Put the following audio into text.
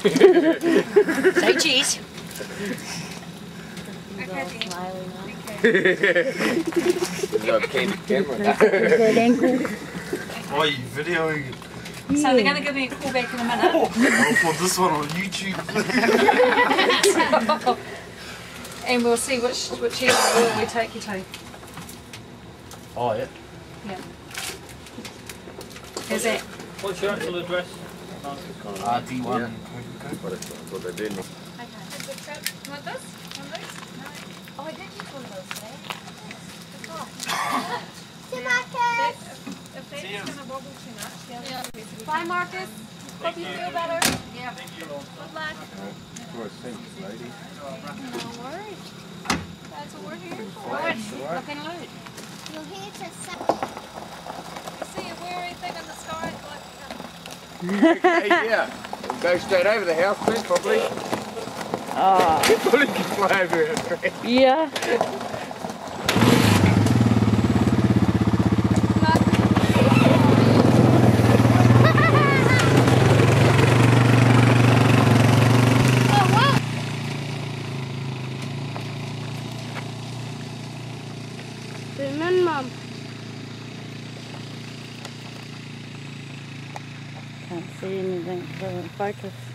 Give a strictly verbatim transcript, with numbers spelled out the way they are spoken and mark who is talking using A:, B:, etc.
A: Say cheese.
B: Okay,
A: Smiling.
C: We've got candy camera.
A: Good ankle.
D: Why are you videoing it?
B: so they're going to give me a call back in a minute.
D: I'll put this one on YouTube.
B: And we'll see which which area we take you to.
D: Oh yeah.
B: Yeah. How's that?
E: What's your actual address?
D: R D one.
C: That's what they do.
B: Okay. Have a good trip. You want this? One of these? No. Oh, I did use one of those today.
F: See Marcus.
B: If, if that's going to wobble too much, yeah.
F: Yeah.
B: Bye, Marcus. Hope you feel better. Yeah.
E: Thank you.
B: Good luck.
C: Thanks, lady.
B: No worries. That's what we're here for.
A: Good. Looking good.
F: You're here to say.
B: You see if we're anything in the sky, like,
C: Hey, yeah. We'll go straight over the house, then, probably.
A: Oh.
C: Probably can fly over it.
A: Yeah.
F: Zoom in, Mum.
A: Can't see anything. Doesn't focus.